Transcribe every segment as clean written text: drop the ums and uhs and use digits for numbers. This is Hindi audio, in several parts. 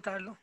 उतार लो।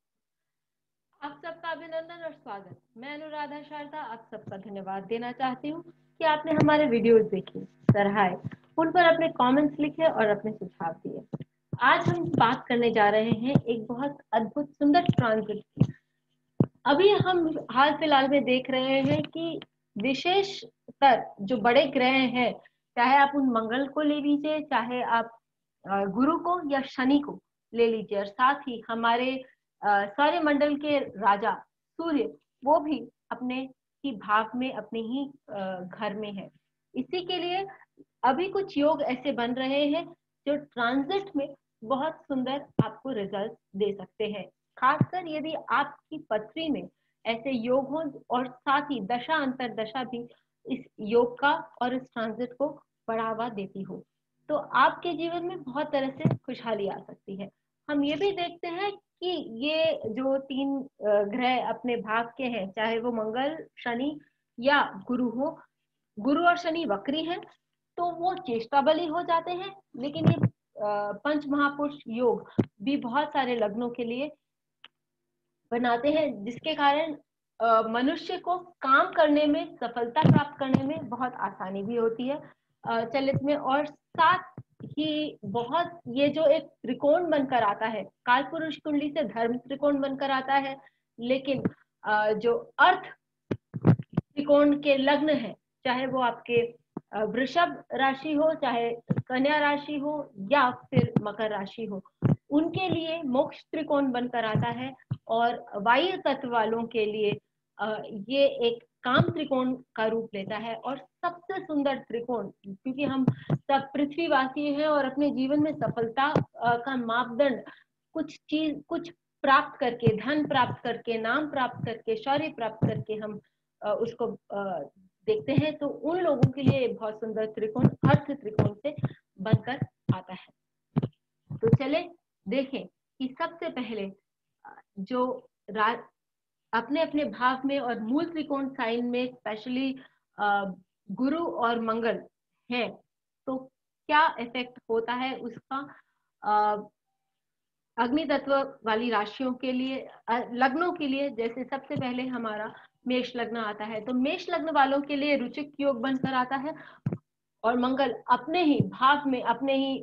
आप सबका अभिनंदन और स्वागत। मैं अनुराधा शारदा आप सबका धन्यवाद देना चाहती हूँ कि आपने हमारे वीडियोस देखे, सराहाए, उन पर अपने कमेंट्स लिखे और अपने सुझाव दिए। आज हम बात करने जा रहे हैं एक बहुत अद्भुत सुंदर ट्रांजिट की। अभी हम हाल फिलहाल में देख रहे हैं कि विशेषतर जो बड़े ग्रह हैं, चाहे आप उन मंगल को ले लीजिए, चाहे आप गुरु को या शनि को ले लीजिए, और साथ ही हमारे सौरमंडल के राजा सूर्य, वो भी अपने ही भाव में, अपने ही घर में है। इसी के लिए अभी कुछ योग ऐसे बन रहे हैं जो ट्रांजिट में बहुत सुंदर आपको रिजल्ट दे सकते हैं। खासकर यदि आपकी पथरी में ऐसे योग हो और साथ ही दशा अंतर दशा भी इस योग का और इस ट्रांजिट को बढ़ावा देती हो, तो आपके जीवन में बहुत तरह से खुशहाली आ सकती है। हम ये भी देखते हैं कि ये जो तीन ग्रह अपने भाव के हैं, चाहे वो मंगल, शनि या गुरु हो, गुरु और शनि वक्री हैं तो वो चेष्टा बली हो जाते हैं, लेकिन ये पंच महापुरुष योग भी बहुत सारे लग्नों के लिए बनाते हैं, जिसके कारण मनुष्य को काम करने में, सफलता प्राप्त करने में बहुत आसानी भी होती है चलित में। और साथ ही बहुत ये जो एक त्रिकोण बनकर आता है, काल पुरुष कुंडली से धर्म त्रिकोण बनकर आता है, लेकिन जो अर्थ त्रिकोण के लग्न है, चाहे वो आपके वृषभ राशि हो, चाहे कन्या राशि हो या फिर मकर राशि हो, उनके लिए मोक्ष त्रिकोण बनकर आता है। और वायु तत्व वालों के लिए ये एक काम त्रिकोण का रूप लेता है। और सबसे सुंदर त्रिकोण, क्योंकि हम सब पृथ्वीवासी हैं और अपने जीवन में सफलता का मापदंड कुछ प्राप्त करके, धन प्राप्त करके, नाम प्राप्त करके, शौर्य प्राप्त करके हम उसको देखते हैं, तो उन लोगों के लिए बहुत सुंदर त्रिकोण अर्थ त्रिकोण से बनकर आता है। तो चले देखें कि सबसे पहले जो अपने अपने भाव में और मूल त्रिकोण साइन में स्पेशली गुरु और मंगल है, तो क्या इफेक्ट होता है उसका अग्नि तत्व वाली राशियों के लिए, लग्नों के लिए। जैसे सबसे पहले हमारा मेष लग्न आता है, तो मेष लग्न वालों के लिए रुचिक योग बनकर आता है, और मंगल अपने ही भाव में, अपने ही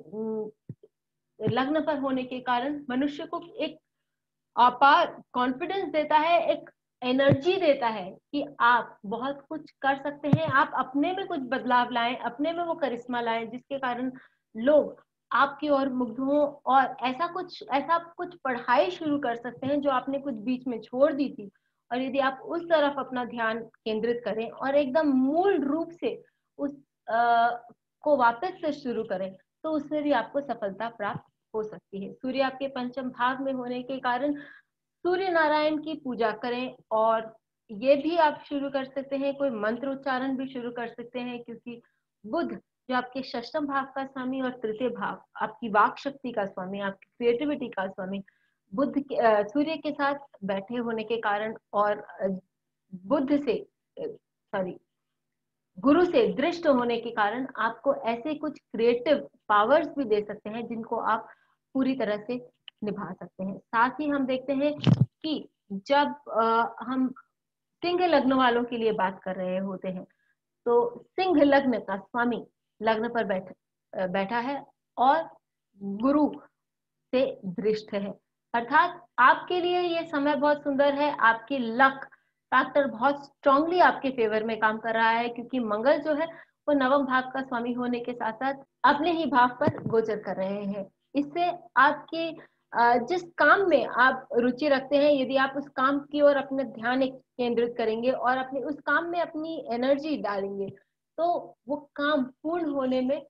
लग्न पर होने के कारण मनुष्य को एक अपार कॉन्फिडेंस देता है, एक एनर्जी देता है कि आप बहुत कुछ कर सकते हैं, आप अपने में कुछ बदलाव लाएं, अपने में वो करिश्मा लाएं, जिसके कारण लोग आपकी ओर मुग्ध हो और ऐसा कुछ पढ़ाई शुरू कर सकते हैं जो आपने कुछ बीच में छोड़ दी थी। और यदि आप उस तरफ अपना ध्यान केंद्रित करें और एकदम मूल रूप से उस को वापस से शुरू करें, तो उसमें भी आपको सफलता प्राप्त हो सकती है। सूर्य आपके पंचम भाव में होने के कारण सूर्य नारायण की पूजा करें, और ये भी आप शुरू कर सकते हैं, कोई मंत्र उच्चारण भी शुरू कर सकते हैं, क्योंकि बुध जो आपके षष्ठम भाव का स्वामी और तृतीय भाव आपकी वाक शक्ति का स्वामी, आपकी क्रिएटिविटी का स्वामी, सूर्य के साथ बैठे होने के कारण और बुध से सॉरी गुरु से दृष्ट होने के कारण आपको ऐसे कुछ क्रिएटिव पावर्स भी दे सकते हैं जिनको आप पूरी तरह से निभा सकते हैं। साथ ही हम देखते हैं कि जब हम सिंह लग्न वालों के लिए बात कर रहे होते हैं, तो सिंह लग्न का स्वामी लग्न पर बैठा है और गुरु से दृष्ट है, अर्थात आपके लिए ये समय बहुत सुंदर है। आपकी लक फैक्टर बहुत स्ट्रांगली आपके फेवर में काम कर रहा है, क्योंकि मंगल जो है वो नवम भाव का स्वामी होने के साथ साथ अपने ही भाव पर गोचर कर रहे हैं। इससे आपके जिस काम में आप रुचि रखते हैं, यदि आप उस काम की ओर अपने ध्यान केंद्रित करेंगे और अपने उस काम में अपनी एनर्जी डालेंगे, तो वो काम पूर्ण होने में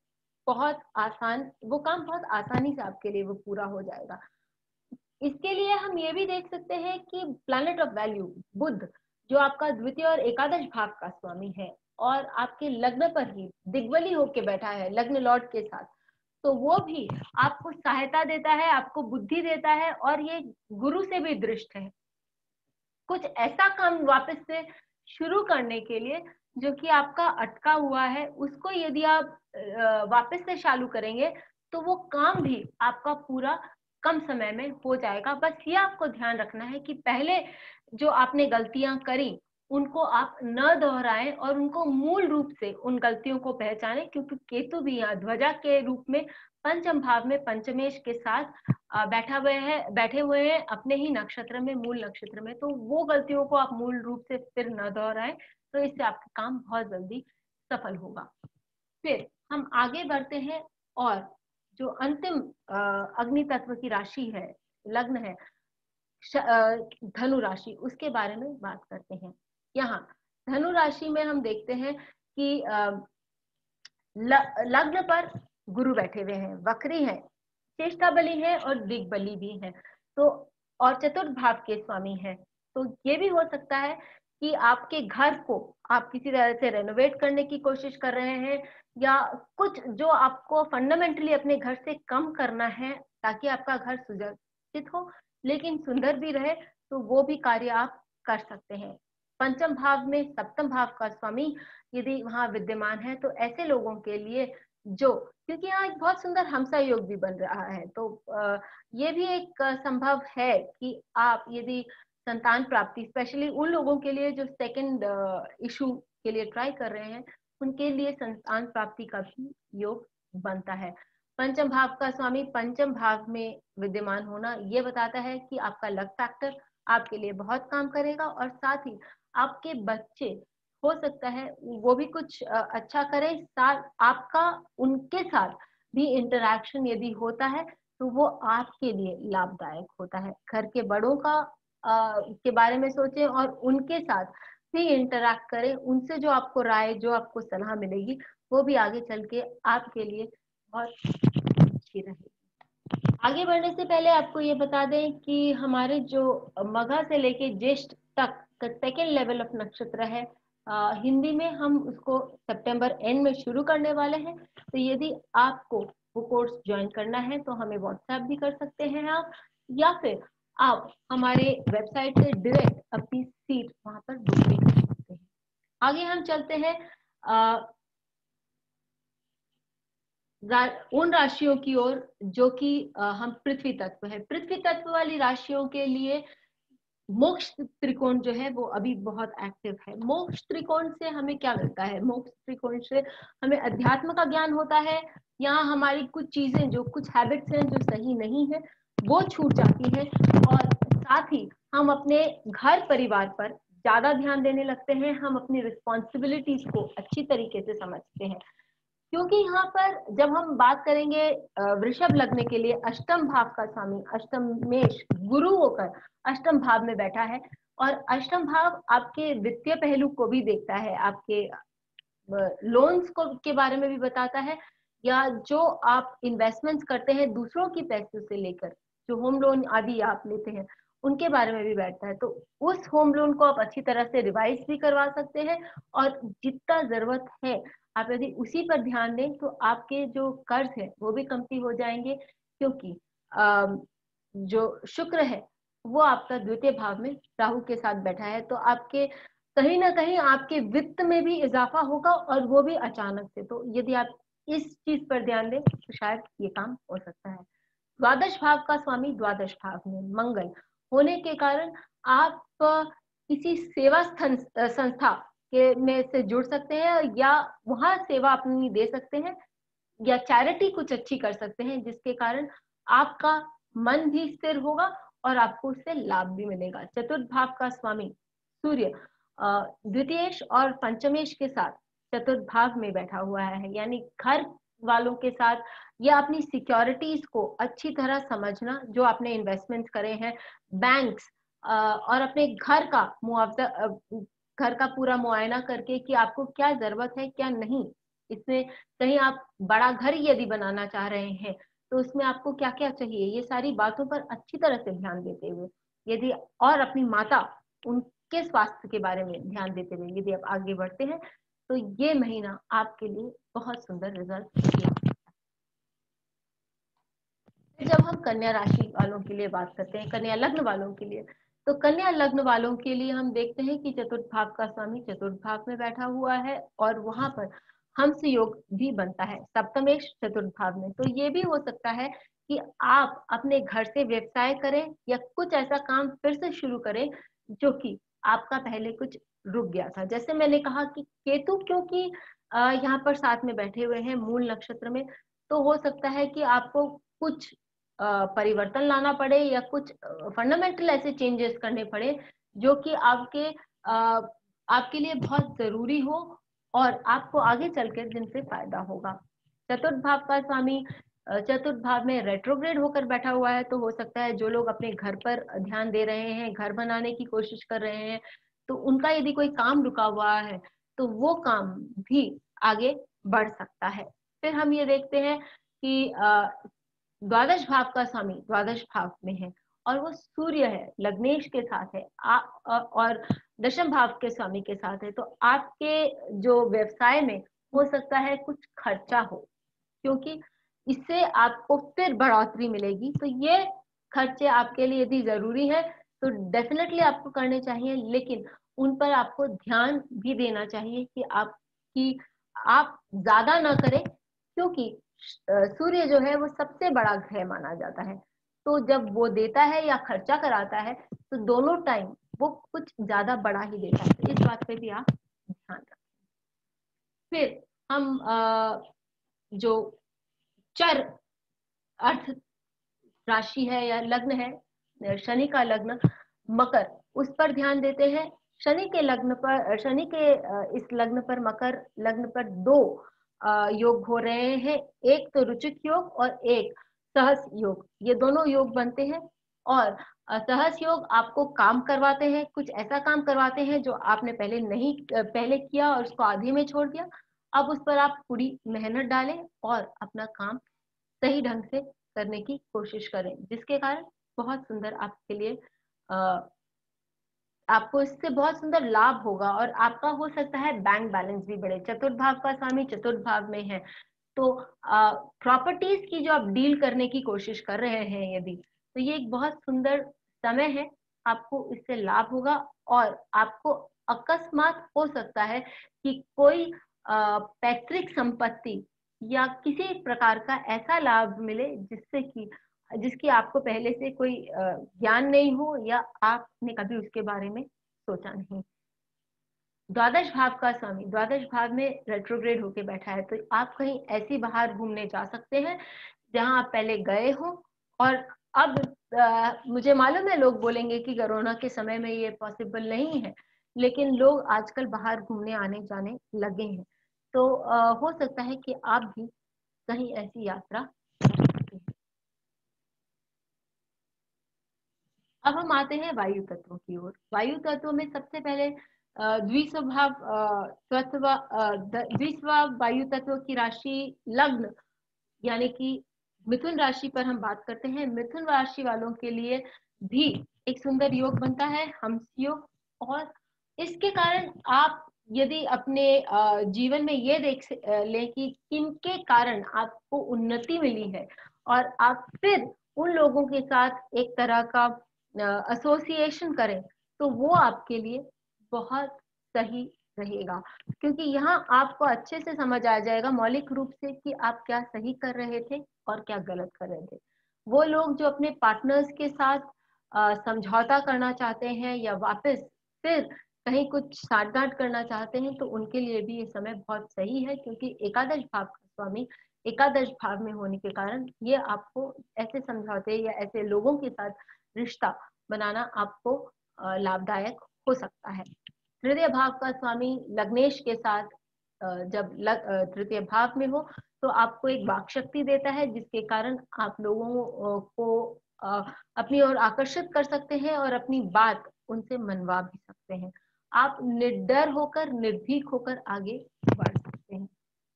वो काम बहुत आसानी से आपके लिए वो पूरा हो जाएगा। इसके लिए हम ये भी देख सकते हैं कि प्लैनेट ऑफ वैल्यू बुध, जो आपका द्वितीय और एकादश भाव का स्वामी है और आपके लग्न पर ही दिग्बली होके बैठा है लग्न लॉर्ड के साथ, तो वो भी आपको सहायता देता है, आपको बुद्धि देता है, और ये गुरु से भी दृष्ट है कुछ ऐसा काम वापस से शुरू करने के लिए जो कि आपका अटका हुआ है, उसको यदि आप वापस से चालू करेंगे तो वो काम भी आपका पूरा कम समय में हो जाएगा। बस ये आपको ध्यान रखना है कि पहले जो आपने गलतियां करी उनको आप न दोहराएं और उनको मूल रूप से उन गलतियों को पहचानें, क्योंकि केतु भी यहाँ ध्वजा के रूप में पंचम भाव में पंचमेश के साथ बैठे हुए हैं अपने ही नक्षत्र में, मूल नक्षत्र में। तो वो गलतियों को आप मूल रूप से फिर न दोहराएं, तो इससे आपका काम बहुत जल्दी सफल होगा। फिर हम आगे बढ़ते हैं और जो अंतिम अग्नि तत्व की राशि है, लग्न है धनु राशि, उसके बारे में बात करते हैं। यहाँ धनु राशि में हम देखते हैं कि लग्न पर गुरु बैठे हुए हैं, वक्री हैं, चेष्टा बली है और दिग्बली भी है, तो और चतुर्थ भाव के स्वामी है। तो ये भी हो सकता है कि आपके घर को आप किसी तरह से रेनोवेट करने की कोशिश कर रहे हैं, या कुछ जो आपको फंडामेंटली अपने घर से कम करना है ताकि आपका घर सुरक्षित हो लेकिन सुंदर भी रहे, तो वो भी कार्य आप कर सकते हैं। पंचम भाव में सप्तम भाव का स्वामी यदि वहां विद्यमान है, तो ऐसे लोगों के लिए जो, क्योंकि यहाँ एक बहुत सुंदर हमसा योग भी बन रहा है, तो ये भी एक संभव है कि आप यदि संतान प्राप्ति, स्पेशली उन लोगों के लिए जो सेकंड इशू के लिए ट्राई कर रहे हैं, उनके लिए संतान प्राप्ति का भी योग बनता है। पंचम भाव का स्वामी पंचम भाव में विद्यमान होना ये बताता है कि आपका लक फैक्टर आपके लिए बहुत काम करेगा, और साथ ही आपके बच्चे हो सकता है वो भी कुछ अच्छा करें, साथ आपका उनके साथ भी इंटरेक्शन यदि होता है तो वो आपके लिए लाभदायक होता है। घर के बड़ों का के बारे में सोचें और उनके साथ भी इंटरेक्ट करें, उनसे जो आपको राय, जो आपको सलाह मिलेगी वो भी आगे चल के आपके लिए बहुत अच्छी रहेगी। आगे बढ़ने से पहले आपको ये बता दें कि हमारे जो मघा से लेके ज्येष्ठ तक का सेकेंड लेवल ऑफ नक्षत्र है, हिंदी में हम उसको सितंबर एंड में शुरू करने वाले हैं। तो यदि आपको वो कोर्स ज्वाइन करना है तो हमें व्हाट्सएप भी कर सकते हैं आप, या फिर आप हमारे वेबसाइट से डायरेक्ट अपनी सीट वहां पर बुक भी कर सकते हैं। आगे हम चलते हैं उन राशियों की ओर जो कि हम पृथ्वी तत्व है। पृथ्वी तत्व वाली राशियों के लिए मोक्ष त्रिकोण जो है वो अभी बहुत एक्टिव है। मोक्ष त्रिकोण से हमें क्या मिलता है? मोक्ष त्रिकोण से हमें अध्यात्म का ज्ञान होता है, यहाँ हमारी कुछ चीजें, जो कुछ हैबिट्स हैं जो सही नहीं है वो छूट जाती हैं, और साथ ही हम अपने घर परिवार पर ज्यादा ध्यान देने लगते हैं, हम अपनी रिस्पॉन्सिबिलिटीज को अच्छी तरीके से समझते हैं। क्योंकि यहाँ पर जब हम बात करेंगे वृषभ लग्न के लिए, अष्टम भाव का स्वामी अष्टम मेष गुरु होकर अष्टम भाव में बैठा है, और अष्टम भाव आपके वित्तीय पहलू को भी देखता है, आपके लोन्स को के बारे में भी बताता है, या जो आप इन्वेस्टमेंट्स करते हैं दूसरों की पैसों से लेकर, जो होम लोन आदि आप लेते हैं उनके बारे में भी बैठता है। तो उस होम लोन को आप अच्छी तरह से रिवाइज भी करवा सकते हैं, और जितना जरूरत है आप यदि उसी पर ध्यान दें तो आपके जो कर्ज है वो भी कमती हो जाएंगे, क्योंकि जो शुक्र है वो आपका द्वितीय भाव में राहु के साथ बैठा है, तो आपके कहीं ना कहीं आपके वित्त में भी इजाफा होगा, और वो भी अचानक से। तो यदि आप इस चीज पर ध्यान दें तो शायद ये काम हो सकता है। द्वादश भाव का स्वामी द्वादश भाव में मंगल होने के कारण आप किसी सेवा संस्था के में से जुड़ सकते हैं, या वहां सेवा अपनी दे सकते हैं, या चैरिटी कुछ अच्छी कर सकते हैं, जिसके कारण आपका मन भी स्थिर होगा और आपको उससे लाभ भी मिलेगा। चतुर्थ भाव का स्वामी सूर्य द्वितीयेश और पंचमेश के साथ चतुर्थ भाव में बैठा हुआ है, यानी घर वालों के साथ या अपनी सिक्योरिटीज को अच्छी तरह समझना, जो आपने इन्वेस्टमेंट करे हैं, बैंक्स और अपने घर का मुआवजा, घर का पूरा मुआयना करके कि आपको क्या जरूरत है क्या नहीं, इसमें कहीं आप बड़ा घर यदि बनाना चाह रहे हैं तो उसमें आपको क्या क्या चाहिए, ये सारी बातों पर अच्छी तरह से ध्यान देते हुए यदि, और अपनी माता उनके स्वास्थ्य के बारे में ध्यान देते हुए यदि आप आगे बढ़ते हैं तो ये महीना आपके लिए बहुत सुंदर रिजल्ट है। जब हम कन्या राशि वालों के लिए बात करते हैं, कन्या लग्न वालों के लिए, तो कन्या लग्न वालों के लिए हम देखते हैं कि चतुर्थ भाव का स्वामी चतुर्थ भाव में बैठा हुआ है, और वहां पर हंस योग भी बनता है सप्तमेश चतुर्थ भाव में। तो ये भी हो सकता है कि आप अपने घर से व्यवसाय करें या कुछ ऐसा काम फिर से शुरू करें जो कि आपका पहले कुछ रुक गया था। जैसे मैंने कहा कि केतु क्योंकि यहाँ पर साथ में बैठे हुए हैं मूल नक्षत्र में, तो हो सकता है कि आपको कुछ परिवर्तन लाना पड़े या कुछ फंडामेंटल ऐसे चेंजेस करने पड़े जो कि आपके लिए बहुत जरूरी हो और आपको आगे चलकर जिनसे फायदा होगा। चतुर्थ भाव का स्वामी चतुर्थ भाव में रेट्रोग्रेड होकर बैठा हुआ है, तो हो सकता है जो लोग अपने घर पर ध्यान दे रहे हैं, घर बनाने की कोशिश कर रहे हैं, तो उनका यदि कोई काम रुका हुआ है तो वो काम भी आगे बढ़ सकता है। फिर हम ये देखते हैं कि द्वादश भाव का स्वामी द्वादश भाव में है और वो सूर्य है, लग्नेश के साथ है और दशम भाव के स्वामी के साथ है। तो आपके जो व्यवसाय में हो सकता है कुछ खर्चा हो, क्योंकि इससे आपको फिर बढ़ोतरी मिलेगी। तो ये खर्चे आपके लिए यदि जरूरी है तो डेफिनेटली आपको करने चाहिए, लेकिन उन पर आपको ध्यान भी देना चाहिए कि आप ज्यादा ना करें, क्योंकि सूर्य जो है वो सबसे बड़ा ग्रह माना जाता है। तो जब वो देता है या खर्चा कराता है तो दोनों टाइम वो कुछ ज्यादा बड़ा ही देता है। तो इस बात पे भी आप ध्यान रखें। फिर हम जो चर अर्थ राशि है या लग्न है, शनि का लग्न मकर, उस पर ध्यान देते हैं। शनि के लग्न पर इस लग्न पर मकर लग्न पर दो योग हो रहे हैं, एक तो रुचिक योग और एक सहस योग। ये दोनों योग बनते हैं और सहस योग आपको काम करवाते हैं, कुछ ऐसा काम करवाते हैं जो आपने पहले किया और उसको आधे में छोड़ दिया। अब उस पर आप पूरी मेहनत डालें और अपना काम सही ढंग से करने की कोशिश करें, जिसके कारण बहुत सुंदर आपके लिए आपको इससे बहुत सुंदर लाभ होगा और आपका हो सकता है बैंक बैलेंस भी बढ़े। चतुर्थ भाव का स्वामी चतुर्थ भाव में है, तो प्रॉपर्टीज की जो आप डील करने की कोशिश कर रहे हैं यदि, तो ये एक बहुत सुंदर समय है, आपको इससे लाभ होगा। और आपको अकस्मात हो सकता है कि कोई पैतृक संपत्ति या किसी प्रकार का ऐसा लाभ मिले जिसकी आपको पहले से कोई ज्ञान नहीं हो या आपने कभी उसके बारे में सोचा नहीं। द्वादश भाव का स्वामी द्वादश भाव में रेट्रोग्रेड होके बैठा है, तो आप कहीं ऐसी बाहर घूमने जा सकते हैं जहां आप पहले गए हो। और अब मुझे मालूम है लोग बोलेंगे कि कोरोना के समय में ये पॉसिबल नहीं है, लेकिन लोग आजकल बाहर घूमने आने जाने लगे हैं, तो हो सकता है कि आप भी कहीं ऐसी यात्रा कर सकते हैं। अब हम आते हैं वायु तत्वों की ओर। वायु तत्वों में सबसे पहले द्विस्वभाव वायु तत्व की राशि लग्न यानी कि मिथुन राशि पर हम बात करते हैं। मिथुन राशि वालों के लिए भी एक सुंदर योग बनता है, हंस योग। और इसके कारण आप यदि अपने जीवन में ये लें कि किनके कारण आपको उन्नति मिली है और आप फिर उन लोगों के साथ एक तरह का एसोसिएशन करें, तो वो आपके लिए बहुत सही रहेगा, क्योंकि यहाँ आपको अच्छे से समझ आ जाएगा मौलिक रूप से कि आप क्या सही कर रहे थे और क्या गलत कर रहे थे। वो लोग जो अपने पार्टनर्स के साथ समझौता करना चाहते हैं या वापस फिर कहीं कुछ साठगांठ करना चाहते हैं, तो उनके लिए भी ये समय बहुत सही है, क्योंकि एकादश भाव का स्वामी एकादश भाव में होने के कारण ये आपको ऐसे समझौते या ऐसे लोगों के साथ रिश्ता बनाना आपको लाभदायक हो सकता है। तृतीय भाव का स्वामी लग्नेश के साथ जब तृतीय भाव में हो तो आपको एक वाक शक्ति देता है, जिसके कारण आप लोगों को अपनी ओर आकर्षित कर सकते हैं और अपनी बात उनसे मनवा भी सकते हैं। आप निर्डर होकर निर्भीक होकर आगे बढ़ सकते हैं।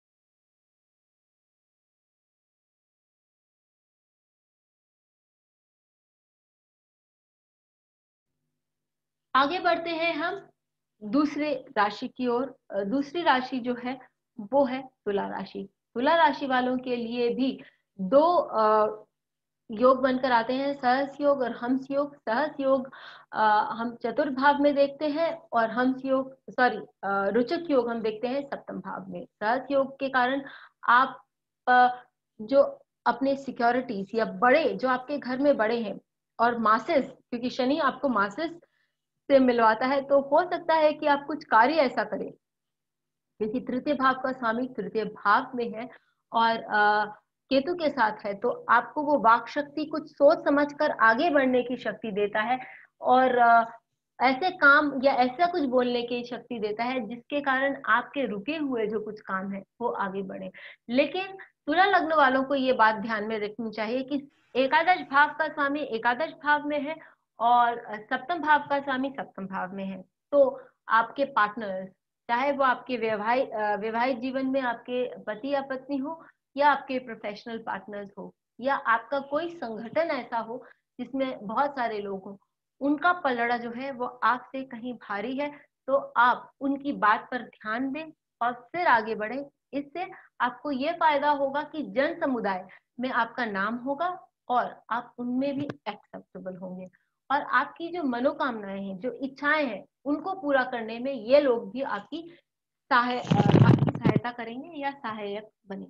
आगे बढ़ते हैं हम दूसरे राशि की ओर। दूसरी राशि जो है वो है तुला राशि। तुला राशि वालों के लिए भी दो योग बनकर आते हैं सहस योग और हंस योग। सहस योग हम चतुर्थ भाव में देखते हैं और हंस योग रुचक योग हम देखते हैं सप्तम भाव में। सहस योग के कारण आप जो अपने सिक्योरिटीज या बड़े जो आपके घर में बड़े हैं और मासेस, क्योंकि शनि आपको मासेस से मिलवाता है, तो हो सकता है कि आप कुछ कार्य ऐसा करें, क्योंकि तृतीय भाव का स्वामी तृतीय भाव में है और केतु के साथ है, तो आपको वो वाक शक्ति, कुछ सोच समझकर आगे बढ़ने की शक्ति देता है और ऐसे काम या ऐसा कुछ बोलने की शक्ति देता है जिसके कारण आपके रुके हुए जो कुछ काम है वो आगे बढ़े। लेकिन तुला लग्न वालों को ये बात ध्यान में रखनी चाहिए कि एकादश भाव का स्वामी एकादश भाव में है और सप्तम भाव का स्वामी सप्तम भाव में है। तो आपके पार्टनर्स, चाहे वो आपके वैवाहिक जीवन में आपके पति या पत्नी हो या आपके प्रोफेशनल पार्टनर्स हो या आपका कोई संगठन ऐसा हो जिसमें बहुत सारे लोग हो, उनका पलड़ा जो है वो आपसे कहीं भारी है, तो आप उनकी बात पर ध्यान दें और फिर आगे बढ़े। इससे आपको ये फायदा होगा कि जन समुदाय में आपका नाम होगा और आप उनमें भी एक्सेप्टेबल होंगे और आपकी जो मनोकामनाएं हैं, जो इच्छाएं हैं, उनको पूरा करने में ये लोग भी आपकी सहायता करेंगे या सहायक बनेंगे।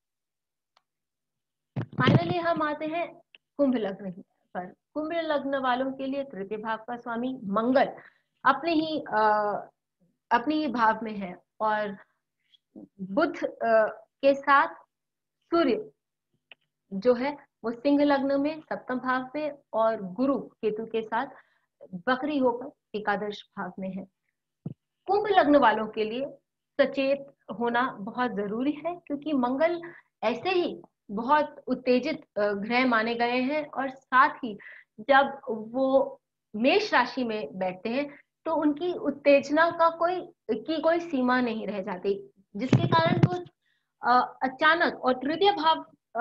फाइनली हम आते हैं कुंभ लग्न पर। कुंभ लग्न वालों के लिए तृतीय भाव का स्वामी मंगल अपने ही भाव में है और बुध के साथ सूर्य जो है वो सिंह लग्न में सप्तम भाव में और गुरु केतु के साथ वक्री होकर एकादश भाव में है। कुंभ लग्न वालों के लिए सचेत होना बहुत जरूरी है, क्योंकि मंगल ऐसे ही बहुत उत्तेजित ग्रह माने गए हैं और साथ ही जब वो मेष राशि में बैठते हैं तो उनकी उत्तेजना का कोई सीमा नहीं रह जाती, जिसके कारण वो अचानक और तृतीय भाव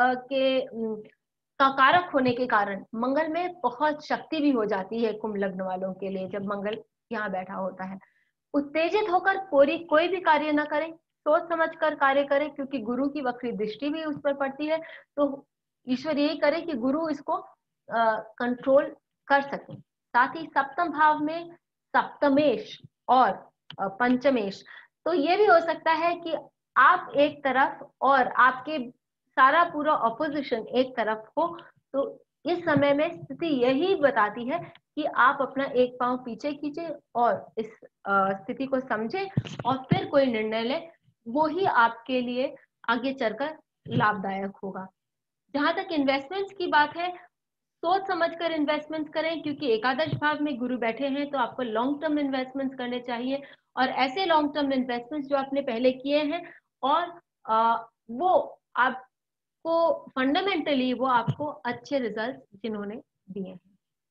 का कारक होने के कारण मंगल में बहुत शक्ति भी हो जाती है कुंभ लग्न वालों के लिए जब मंगल यहाँ बैठा होता है। उत्तेजित होकर कोई भी कार्य न करें, सोच समझकर कार्य करें, क्योंकि गुरु की वक्री दृष्टि भी उस पर पड़ती है, तो ईश्वर यही करे कि गुरु इसको कंट्रोल कर सके। साथ ही सप्तम भाव में सप्तमेश और पंचमेश, तो ये भी हो सकता है कि आप एक तरफ और आपके सारा पूरा ऑपोजिशन एक तरफ हो, तो इस समय में स्थिति यही बताती है कि आप अपना एक पांव पीछे खींचे और इस स्थिति को समझे और फिर कोई निर्णय ले, वो ही आपके लिए आगे चलकर लाभदायक होगा। जहां तक इन्वेस्टमेंट्स की बात है, सोच समझकर इन्वेस्टमेंट्स करें, क्योंकि एकादश भाव में गुरु बैठे हैं, तो आपको लॉन्ग टर्म इन्वेस्टमेंट्स करने चाहिए और ऐसे लॉन्ग टर्म इन्वेस्टमेंट्स जो आपने पहले किए हैं और वो आपको फंडामेंटली वो आपको अच्छे रिजल्ट जिन्होंने दिए हैं।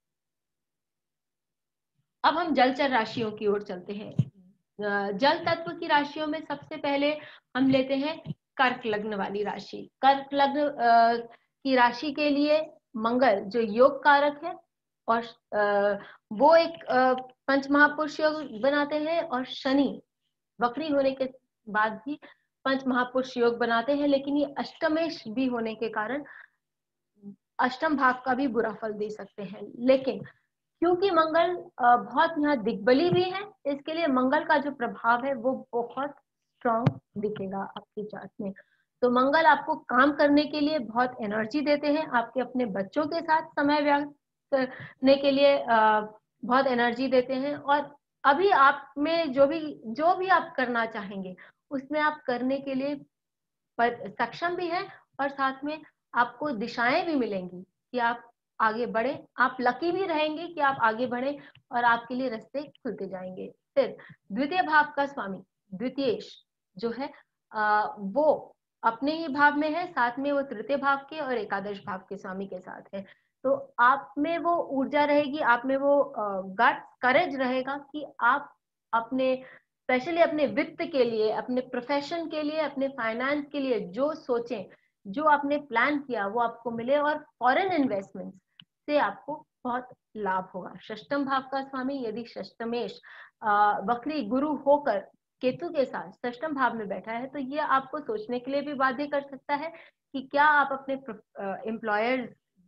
अब हम जलचर राशियों की ओर चलते हैं। जल तत्व की राशियों में सबसे पहले हम लेते हैं कर्क लग्न वाली राशि। कर्क लग्न की राशि के लिए मंगल जो योग कारक है और वो एक पंच महापुरुष योग बनाते हैं और शनि वक्री होने के बाद भी पंच महापुरुष योग बनाते हैं, लेकिन ये अष्टमेश भी होने के कारण अष्टम भाव का भी बुरा फल दे सकते हैं। लेकिन क्योंकि मंगल बहुत यहाँ दिग्बली भी है, इसके लिए मंगल का जो प्रभाव है वो बहुत स्ट्रॉन्ग दिखेगा आपकी चार्ट में। तो मंगल आपको काम करने के लिए बहुत एनर्जी देते हैं, आपके अपने बच्चों के साथ समय व्यक्त करने के लिए बहुत एनर्जी देते हैं और अभी आप में जो भी आप करना चाहेंगे उसमें आप करने के लिए सक्षम भी हैं और साथ में आपको दिशाएं भी मिलेंगी कि आप आगे बढ़े। आप लकी भी रहेंगे कि आप आगे बढ़े और आपके लिए रास्ते खुलते जाएंगे। फिर द्वितीय भाव का स्वामी द्वितीयेश जो है वो अपने ही भाव में है, साथ में वो तृतीय भाव के और एकादश भाव के स्वामी के साथ है। तो आप में वो ऊर्जा रहेगी, आप में वो गट्स करेज रहेगा कि आप अपने स्पेशली अपने वित्त के लिए, अपने प्रोफेशन के लिए, अपने फाइनेंस के लिए जो सोचें, जो आपने प्लान किया वो आपको मिले और फॉरेन इन्वेस्टमेंट से आपको बहुत लाभ होगा। षष्टम भाव का स्वामी यदि षष्टमेश वक्री गुरु होकर केतु के साथ षष्टम भाव में बैठा है, तो ये आपको सोचने के लिए भी बाध्य कर सकता है कि क्या आप अपने एम्प्लॉयर्स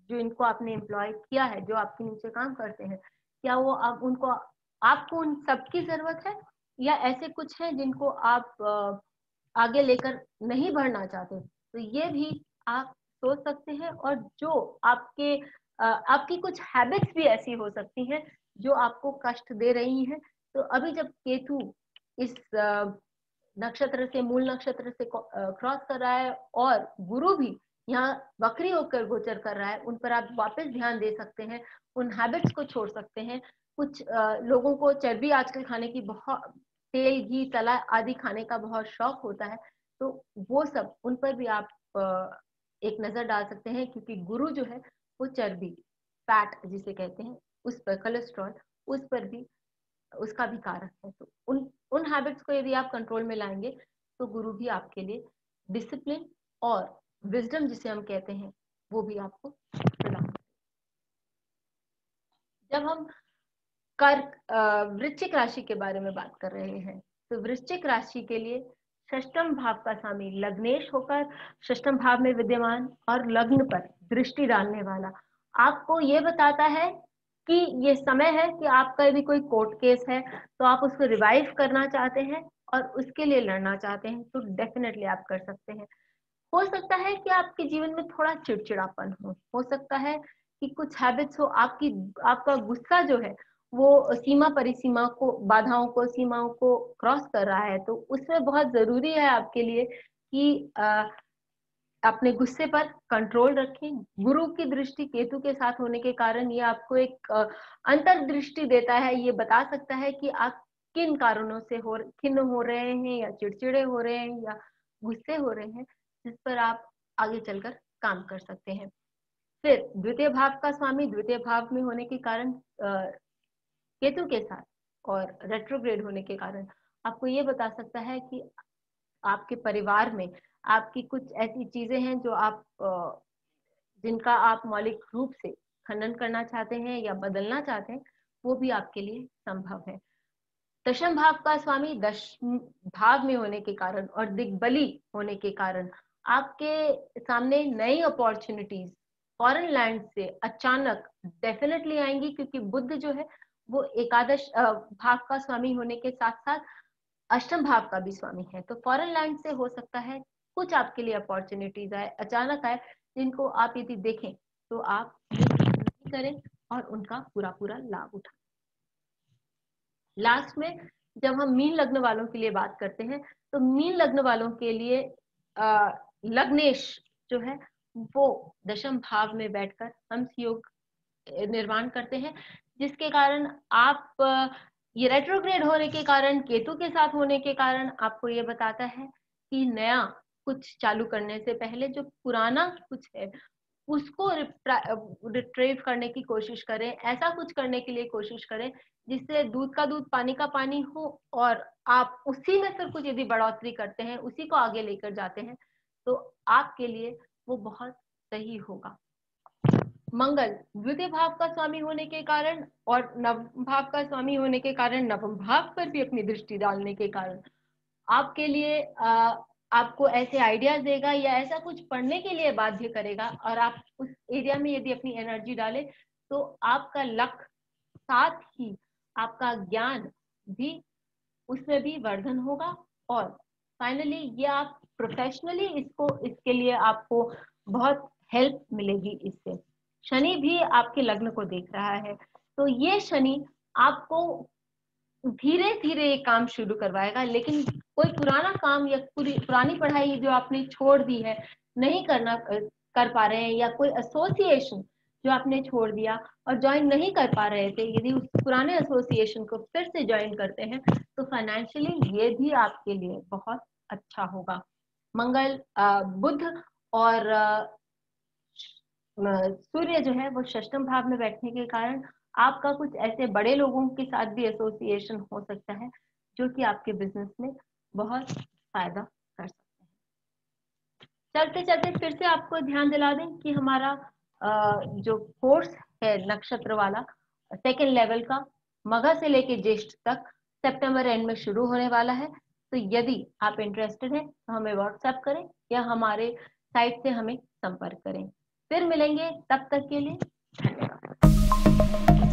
जो इनको आपने एम्प्लॉय किया है, जो आपके नीचे काम करते हैं, क्या वो आप उनको आपको उन सबकी जरूरत है, या ऐसे कुछ है जिनको आप आगे लेकर नहीं बढ़ना चाहते? तो ये भी आप सोच सकते हैं। और जो आपकी कुछ हैबिट्स भी ऐसी हो सकती हैं जो आपको कष्ट दे रही हैं। तो अभी जब केतु इस नक्षत्र से, मूल नक्षत्र से क्रॉस कर रहा है, और गुरु भी यहाँ वक्री होकर गोचर कर रहा है, उन पर आप वापस ध्यान दे सकते हैं, उन हैबिट्स को छोड़ सकते हैं। कुछ लोगों को चर्बी आजकल खाने की बहुत, तेल घी तला आदि खाने का बहुत शौक होता है, तो वो सब उन पर भी आप एक नजर डाल सकते हैं, क्योंकि गुरु जो है वो चर्बी, फैट जिसे कहते हैं, उस पर, कोलेस्ट्रॉल, उस पर भी उसका भी कारक है। तो उन उन हैबिट्स को यदि आप कंट्रोल में लाएंगे तो गुरु भी आपके लिए डिसिप्लिन और विजडम जिसे हम कहते हैं वो भी आपको प्रदान। जब हम कर्क वृश्चिक राशि के बारे में बात कर रहे हैं, तो वृश्चिक राशि के लिए षष्टम भाव का स्वामी लग्नेश होकर षष्टम भाव में विद्यमान और लग्न पर दृष्टि डालने वाला आपको ये बताता है कि ये समय है कि आपका यदि कोई कोर्ट केस है तो आप उसको रिवाइव करना चाहते हैं और उसके लिए लड़ना चाहते हैं, तो डेफिनेटली आप कर सकते हैं। हो सकता है कि आपके जीवन में थोड़ा चिड़चिड़ापन हो सकता है कि कुछ हैबिट्स हो, आपका गुस्सा जो है वो सीमा परिसीमा को, बाधाओं को, सीमाओं को क्रॉस कर रहा है। तो उसमें बहुत जरूरी है आपके लिए कि अपने गुस्से पर कंट्रोल रखें। गुरु की दृष्टि केतु के साथ होने के कारण ये आपको एक अंतर्दृष्टि देता है, ये बता सकता है कि आप किन कारणों से खिन्न हो रहे हैं, या चिड़चिड़े हो रहे हैं, या गुस्से हो रहे हैं, जिस पर आप आगे चलकर काम कर सकते हैं। फिर द्वितीय भाव का स्वामी द्वितीय भाव में होने के कारण केतु के साथ और रेट्रोग्रेड होने के कारण आपको ये बता सकता है कि आपके परिवार में आपकी कुछ ऐसी चीजें हैं जो आप जिनका आप मौलिक रूप से खंडन करना चाहते हैं या बदलना चाहते हैं, वो भी आपके लिए संभव है। दशम भाव का स्वामी दशम भाव में होने के कारण और दिग्बली होने के कारण आपके सामने नई अपॉर्चुनिटीज फॉरेन लैंड से अचानक डेफिनेटली आएंगी, क्योंकि बुध जो है वो एकादश भाव का स्वामी होने के साथ साथ अष्टम भाव का भी स्वामी है। तो फॉरेन लैंड से हो सकता है कुछ आपके लिए अपॉर्चुनिटीज आए, अचानक आए, जिनको आप यदि देखें तो आप नहीं करें और उनका पूरा पूरा लाभ उठाएं। लास्ट में जब हम मीन लग्न वालों के लिए बात करते हैं, तो मीन लग्न वालों के लिए लग्नेश जो है वो दशम भाव में बैठकर हंस योग निर्माण करते हैं, जिसके कारण आप ये रेट्रोग्रेड होने के कारण, केतु के साथ होने के कारण आपको ये बताता है कि नया कुछ चालू करने से पहले जो पुराना कुछ है उसको रिट्रीव करने की कोशिश करें, ऐसा कुछ करने के लिए कोशिश करें जिससे दूध का दूध पानी का पानी हो, और आप उसी में फिर कुछ यदि बढ़ोतरी करते हैं, उसी को आगे लेकर जाते हैं, तो आपके लिए वो बहुत सही होगा। मंगल द्वितीय भाव का स्वामी होने के कारण और नवम भाव का स्वामी होने के कारण, नवम भाव पर भी अपनी दृष्टि डालने के कारण आपके लिए आपको ऐसे आइडियाज देगा या ऐसा कुछ पढ़ने के लिए बाध्य करेगा, और आप उस एरिया में यदि अपनी एनर्जी डालें तो आपका लक, साथ ही आपका ज्ञान भी, उसमें भी वर्धन होगा। और फाइनली ये आप प्रोफेशनली इसके लिए आपको बहुत हेल्प मिलेगी इससे। शनि भी आपके लग्न को देख रहा है, तो ये शनि आपको धीरे धीरे ये काम शुरू करवाएगा, लेकिन कोई पुराना काम या पुरानी पढ़ाई जो आपने छोड़ दी है, नहीं कर पा रहे हैं, या कोई एसोसिएशन जो आपने छोड़ दिया और ज्वाइन नहीं कर पा रहे थे, यदि उस पुराने एसोसिएशन को फिर से ज्वाइन करते हैं तो फाइनेंशियली ये भी आपके लिए बहुत अच्छा होगा। मंगल बुध और सूर्य जो है वो षष्टम भाव में बैठने के कारण आपका कुछ ऐसे बड़े लोगों के साथ भी एसोसिएशन हो सकता है जो कि आपके बिजनेस में बहुत फायदा कर सकते हैं। चलते चलते फिर से आपको ध्यान दिला दें कि हमारा जो कोर्स है नक्षत्र वाला सेकेंड लेवल का, मघा से लेके ज्येष्ठ तक सितंबर एंड में शुरू होने वाला है। तो यदि आप इंटरेस्टेड हैं तो हमें व्हाट्सएप करें या हमारे साइट से हमें संपर्क करें। फिर मिलेंगे, तब तक के लिए धन्यवाद।